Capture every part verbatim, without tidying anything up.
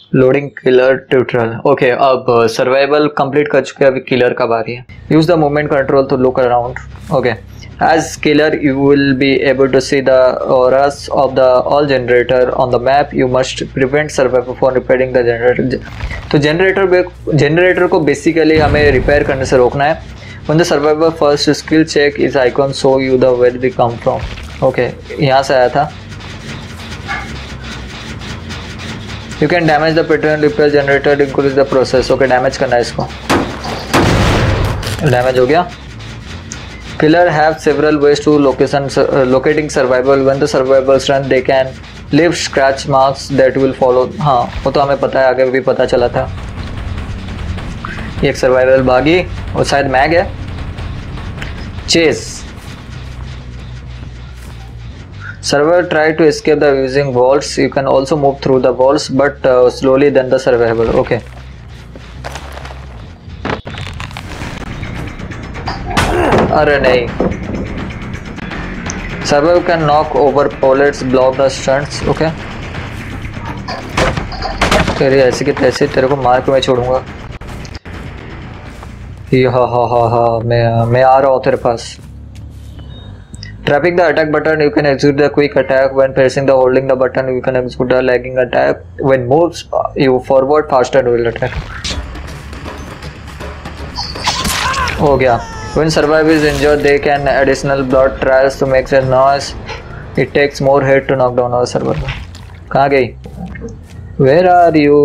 Loading killer tutorial. Okay, अब survival complete कर चुके हैं, अभी किलर का बारी है। Use the movement control to look around. Okay, as killer you will be able to see the auras of the all generator on the map. You must prevent survivor from repairing the generator. तो generator generator को basically हमें repair करने से रोकना है। When the survivor first skill check is icon show you the where they come from. Okay, यहाँ से आया था। You can damage the pattern repair generator to increase the process. Okay, damage करना है इसको। डैमेज हो गया। Killer have several ways to location uh, locating survival. When the survivors run, they can leave scratch marks that will follow. हाँ, वो तो हमें पता है, आगे भी पता चला था। एक सर्वाइवल भागी और शायद मैग है। Chase. Survivor try to escape the using walls. You can also move through the walls, but uh, slowly than the survivor. Okay. अरे नहीं। Survivor can knock over pallets, block the stunts. Okay. तेरे ऐसे के तैसे तेरे को मार के मैं छोड़ूंगा। हा हा हा हा मैं मैं आ रहा हूँ तेरे पास। Trapping the attack button, you can execute the quick attack. When pressing the holding the button, you can execute the lagging attack. When moves you forward faster, will attack. हो गया। When survivor is injured, they can additional blood tries to make a noise. It takes more hit to knock down our survivor. कहाँ गई? Where are you?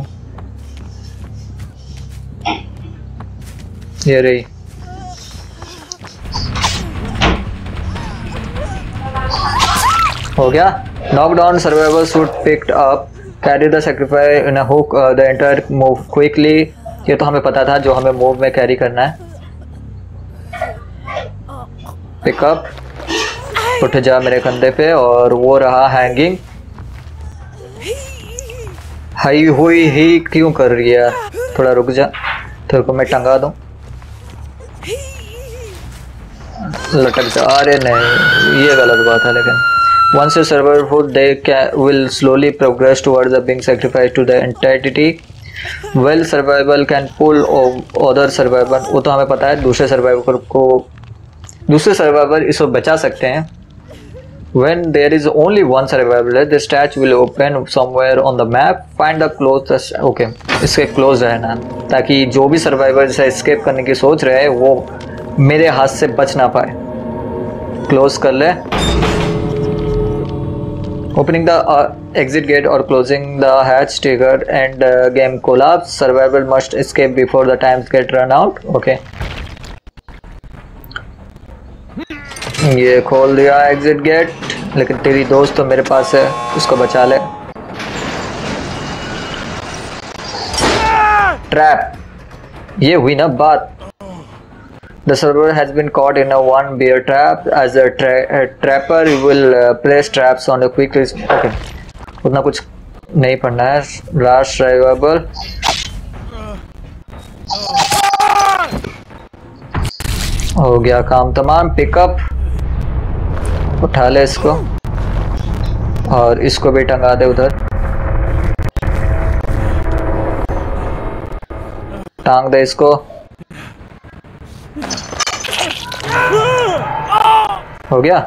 ये रही। हो गया। Knock down survivor should picked up, carry the sacrifice in a hook uh, the entire move quickly. ये तो हमें पता था जो हमें मूव में कैरी करना है। पिकअप, उठ जा मेरे कंधे पे, और वो रहा हैंगिंग। हाई हुई ही क्यों कर रही है? थोड़ा रुक जा, तेरे को मैं टंगा दूं। लटक जा। अरे नहीं, ये गलत बात है। लेकिन once your survivor food, they can, will slowly progress towards the being sacrificed to the entity. Well, survival can pull other survivor. वो तो हमें पता है, दूसरे सर्वाइवर को दूसरे सर्वाइवर इसको बचा सकते हैं। When there is only one survivor, the statue will open somewhere on the map. Find the closest. Okay, इसके क्लोज रहना, ताकि जो भी सर्वाइवर से एस्केप करने की सोच रहे हैं वो मेरे हाथ से बच ना पाए। क्लोज कर ले। Opening the uh, exit gate or closing the hatch trigger and uh, game collapse. Survivor must escape before the times get run out. Okay. ये खोल दिया exit gate, लेकिन तेरी दोस्त तो मेरे पास है, उसको बचा ले। Trap. ये हुई ना बात। The survivor has been caught in a one bear trap. As a, tra a trapper, you will uh, place traps on a quick response. Okay, उतना कुछ नहीं पढ़ना है। Last survivor. हो गया काम तमाम। पिकअप, उठा ले इसको और इसको भी टंगा दे उधर। टांग दे इसको। हो गया।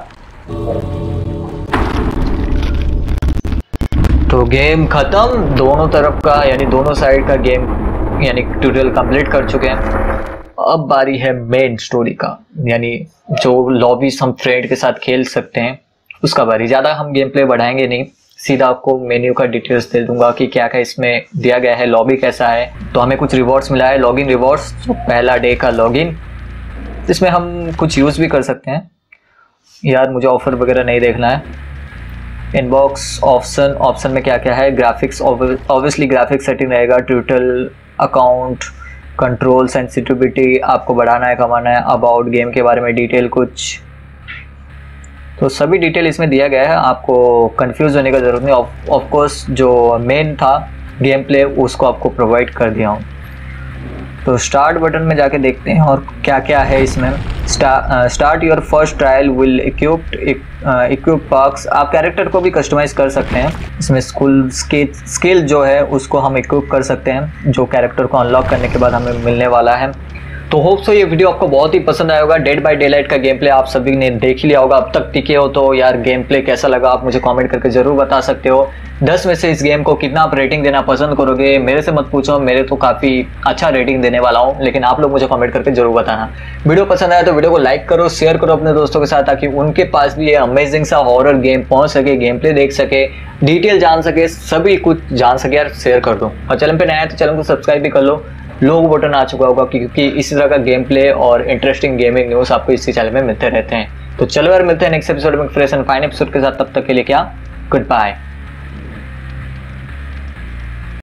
तो गेम खत्म। दोनों तरफ का यानी दोनों साइड का गेम यानी ट्यूटोरियल कंप्लीट कर चुके हैं। अब बारी है मेन स्टोरी का, यानी जो लॉबीज हम फ्रेंड के साथ खेल सकते हैं उसका बारी। ज़्यादा हम गेम प्ले बढ़ाएंगे नहीं, सीधा आपको मेन्यू का डिटेल्स दे दूंगा कि क्या क्या इसमें दिया गया है, लॉबी कैसा है। तो हमें कुछ रिवॉर्ड्स मिला है, लॉगिन रिवॉर्ड्स। तो पहला डे का लॉगिन, इसमें हम कुछ यूज़ भी कर सकते हैं। यार मुझे ऑफर वगैरह नहीं देखना है। इनबॉक्स ऑप्शन, ऑप्शन में क्या क्या है? ग्राफिक्स, ऑब्वियसली ग्राफिक्स सेटिंग रहेगा। ट्यूटोरियल, अकाउंट, कंट्रोल, सेंसिटिविटी आपको बढ़ाना है कमाना है। अबाउट गेम के बारे में डिटेल कुछ, तो सभी डिटेल इसमें दिया गया है। आपको कंफ्यूज होने का ज़रूरत नहीं। ऑफ कोर्स जो मेन था गेम प्ले उसको आपको प्रोवाइड कर दिया हूँ। तो स्टार्ट बटन में जाके देखते हैं और क्या क्या है इसमें। Start your first trial will equipped equip perks. आप कैरेक्टर को भी कस्टमाइज़ कर सकते हैं। इसमें स्कूल स्किल जो है उसको हम इक्विप कर सकते हैं, जो कैरेक्टर को अनलॉक करने के बाद हमें मिलने वाला है। तो होप सो ये वीडियो आपको बहुत ही पसंद आया होगा। डेड बाय डेलाइट का गेम प्ले आप सभी ने देख ही लिया होगा। अब तक टिके हो तो यार गेम प्ले कैसा लगा आप मुझे कमेंट करके ज़रूर बता सकते हो। दस में से इस गेम को कितना आप रेटिंग देना पसंद करोगे मेरे से मत पूछो, मेरे तो काफ़ी अच्छा रेटिंग देने वाला हूँ, लेकिन आप लोग मुझे कमेंट करके जरूर बताना। वीडियो पसंद आया तो वीडियो को लाइक करो, शेयर करो अपने दोस्तों के साथ, ताकि उनके पास भी ये अमेजिंग सा हॉरर गेम पहुँच सके, गेम प्ले देख सके, डिटेल जान सके, सभी कुछ जान सके। यार शेयर कर दो और चैनल पे नया है तो चैनल को सब्सक्राइब भी कर लो। लोगो बटन आ चुका होगा क्योंकि इसी तरह का गेम प्ले और इंटरेस्टिंग गेमिंग न्यूज़ आपको इसी चैनल में मिलते रहते हैं। तो चलो यार मिलते हैं नेक्स्ट एपिसोड में फ्रेश एंड फाइन एपिसोड के साथ। तब तक के लिए क्या, गुड बाय।